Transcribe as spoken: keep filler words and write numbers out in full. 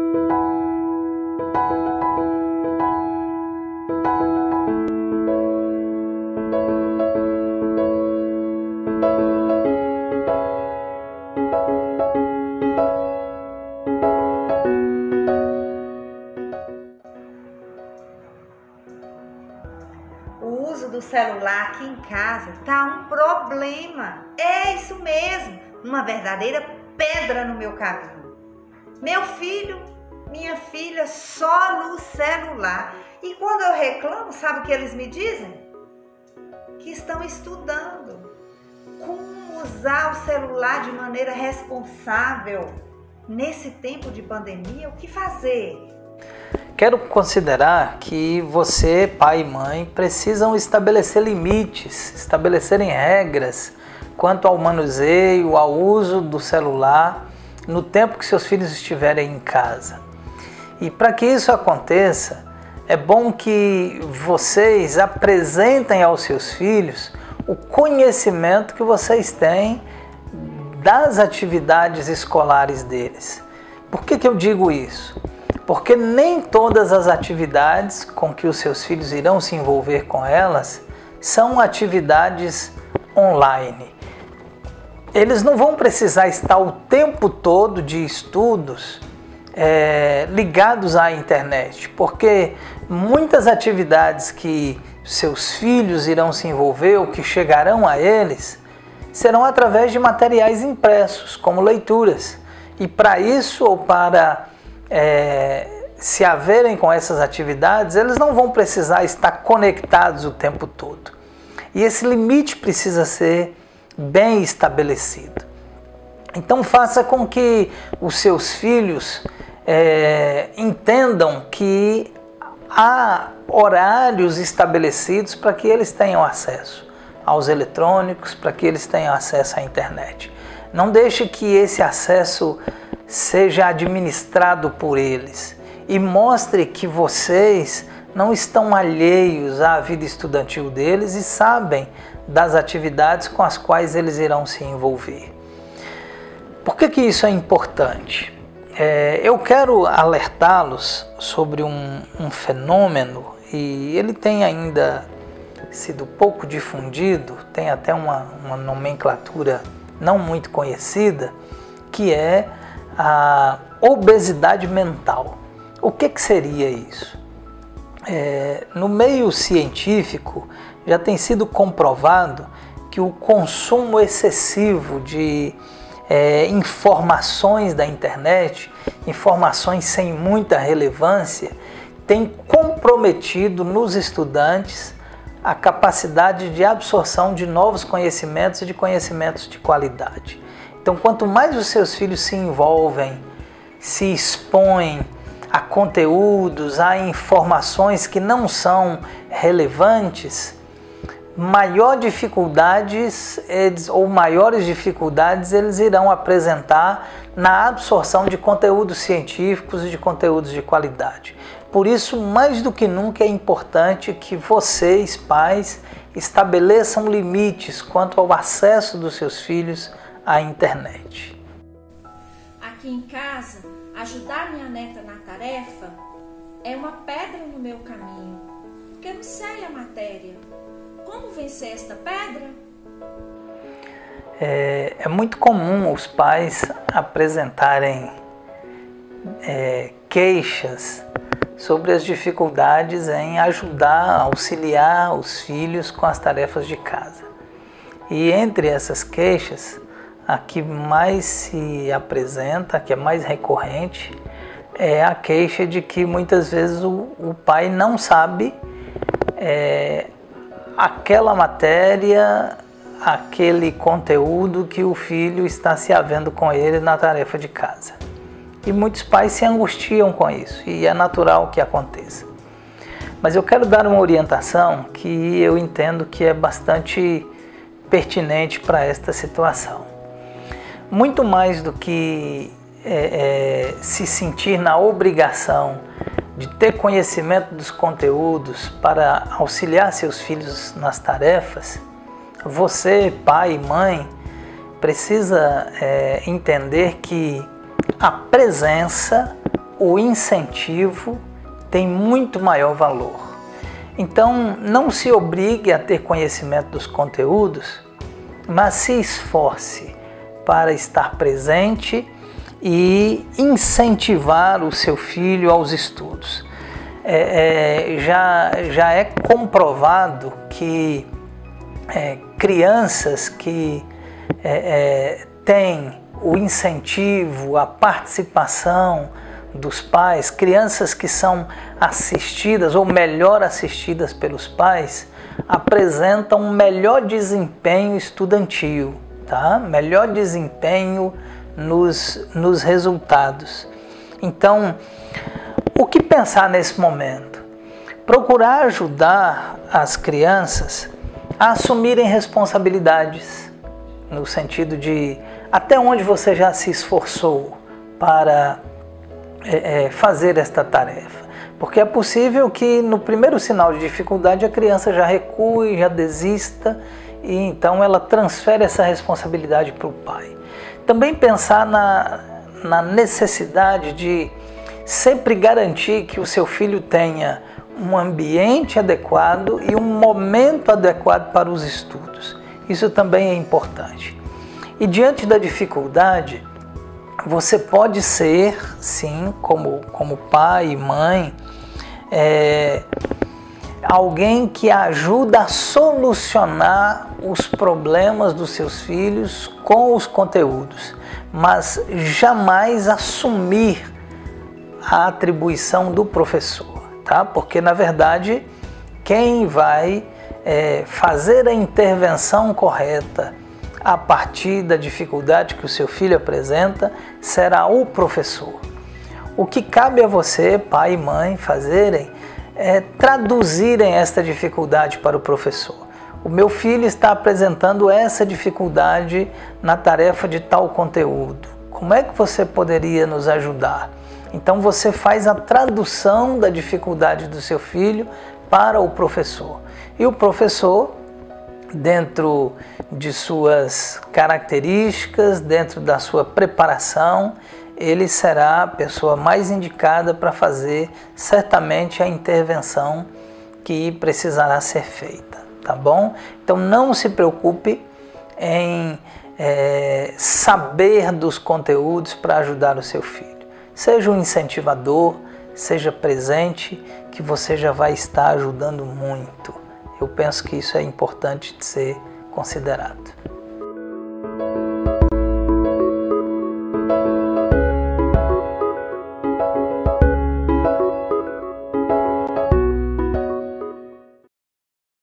O uso do celular aqui em casa tá um problema. É isso mesmo, uma verdadeira pedra no meu caminho. Meu filho, minha filha, só no celular. E quando eu reclamo, sabe o que eles me dizem? Que estão estudando como usar o celular de maneira responsável. Nesse tempo de pandemia, o que fazer? Quero considerar que você, pai e mãe, precisam estabelecer limites, estabelecerem regras quanto ao manuseio, ao uso do celular no tempo que seus filhos estiverem em casa. E para que isso aconteça, é bom que vocês apresentem aos seus filhos o conhecimento que vocês têm das atividades escolares deles. Por que que eu digo isso? Porque nem todas as atividades com que os seus filhos irão se envolver com elas são atividades online. Eles não vão precisar estar o tempo todo de estudos é, ligados à internet, porque muitas atividades que seus filhos irão se envolver ou que chegarão a eles serão através de materiais impressos, como leituras. E para isso, ou para É, se haverem com essas atividades, eles não vão precisar estar conectados o tempo todo. E esse limite precisa ser bem estabelecido. Então faça com que os seus filhos é, entendam que há horários estabelecidos para que eles tenham acesso aos eletrônicos, para que eles tenham acesso à internet. Não deixe que esse acesso seja administrado por eles e mostre que vocês não estão alheios à vida estudantil deles e sabem das atividades com as quais eles irão se envolver. Por que que isso é importante? É, eu quero alertá-los sobre um, um fenômeno, e ele tem ainda sido pouco difundido, tem até uma, uma nomenclatura não muito conhecida, que é a obesidade mental. O que que seria isso? É, no meio científico já tem sido comprovado que o consumo excessivo de é, informações da internet, informações sem muita relevância, tem comprometido nos estudantes a capacidade de absorção de novos conhecimentos e de conhecimentos de qualidade. Então, quanto mais os seus filhos se envolvem, se expõem a conteúdos, a informações que não são relevantes, maior dificuldades eles, ou maiores dificuldades eles irão apresentar na absorção de conteúdos científicos e de conteúdos de qualidade. Por isso, mais do que nunca, é importante que vocês, pais, estabeleçam limites quanto ao acesso dos seus filhos à internet. Aqui em casa, ajudar minha neta na tarefa é uma pedra no meu caminho, porque eu não sei a matéria. Como vencer esta pedra? É, é muito comum os pais apresentarem é, queixas sobre as dificuldades em ajudar, auxiliar os filhos com as tarefas de casa. E entre essas queixas, a que mais se apresenta, a que é mais recorrente, é a queixa de que muitas vezes o, o pai não sabe é, aquela matéria, aquele conteúdo que o filho está se havendo com ele na tarefa de casa. E muitos pais se angustiam com isso, e é natural que aconteça. Mas eu quero dar uma orientação que eu entendo que é bastante pertinente para esta situação. Muito mais do que é, é, se sentir na obrigação de ter conhecimento dos conteúdos para auxiliar seus filhos nas tarefas, você, pai e mãe, precisa é, entender que a presença o incentivo tem muito maior valor. Então, não se obrigue a ter conhecimento dos conteúdos, mas se esforce para estar presente e incentivar o seu filho aos estudos. É, é, já, já é comprovado que é, crianças que é, é, têm o incentivo, a participação dos pais, crianças que são assistidas ou melhor assistidas pelos pais, apresentam um melhor desempenho estudantil, tá? Melhor desempenho nos, nos resultados. Então, o que pensar nesse momento? Procurar ajudar as crianças a assumirem responsabilidades, no sentido de até onde você já se esforçou para é, é, fazer esta tarefa. Porque é possível que no primeiro sinal de dificuldade a criança já recue, já desista, e então ela transfere essa responsabilidade para o pai. Também pensar na, na necessidade de sempre garantir que o seu filho tenha um ambiente adequado e um momento adequado para os estudos. Isso também é importante. E diante da dificuldade, você pode ser, sim, como, como pai e mãe, é, alguém que ajuda a solucionar os problemas dos seus filhos com os conteúdos, mas jamais assumir a atribuição do professor, tá? Porque, na verdade, quem vai é, fazer a intervenção correta a partir da dificuldade que o seu filho apresenta será o professor. O que cabe a você, pai e mãe, fazerem é traduzirem esta dificuldade para o professor. O meu filho está apresentando essa dificuldade na tarefa de tal conteúdo. Como é que você poderia nos ajudar? Então você faz a tradução da dificuldade do seu filho para o professor. E o professor, dentro de suas características, dentro da sua preparação, ele será a pessoa mais indicada para fazer certamente a intervenção que precisará ser feita, tá bom? Então não se preocupe em é, saber dos conteúdos para ajudar o seu filho. Seja um incentivador, seja presente, que você já vai estar ajudando muito. Eu penso que isso é importante de ser considerado.